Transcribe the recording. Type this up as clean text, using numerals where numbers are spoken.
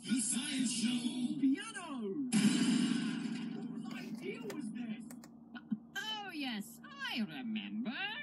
The science show. Piano! Whose idea was this? Oh, yes, I remember.